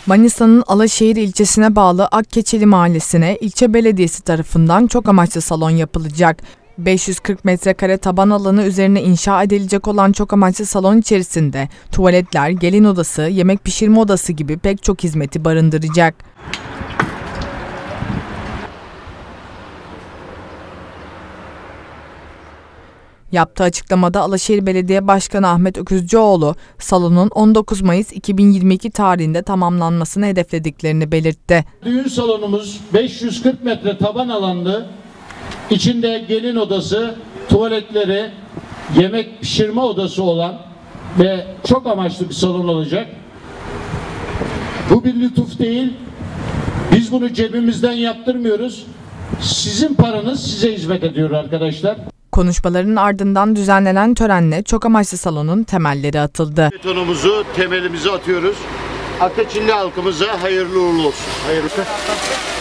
Manisa'nın Alaşehir ilçesine bağlı Akkeçili mahallesine ilçe belediyesi tarafından çok amaçlı salon yapılacak. 540 metrekare taban alanı üzerine inşa edilecek olan çok amaçlı salon içerisinde tuvaletler, gelin odası, yemek pişirme odası gibi pek çok hizmeti barındıracak. Yaptığı açıklamada Alaşehir Belediye Başkanı Ahmet Öküzcüoğlu, salonun 19 Mayıs 2022 tarihinde tamamlanmasını hedeflediklerini belirtti. Düğün salonumuz 540 metre taban alanlı, içinde gelin odası, tuvaletleri, yemek pişirme odası olan ve çok amaçlı bir salon olacak. Bu bir lütuf değil, biz bunu cebimizden yaptırmıyoruz. Sizin paranız size hizmet ediyor arkadaşlar. Konuşmaların ardından düzenlenen törenle çok amaçlı salonun temelleri atıldı. Betonumuzu, temelimizi atıyoruz. Akkeçili halkımıza hayırlı uğurlu olsun. Hayırlı.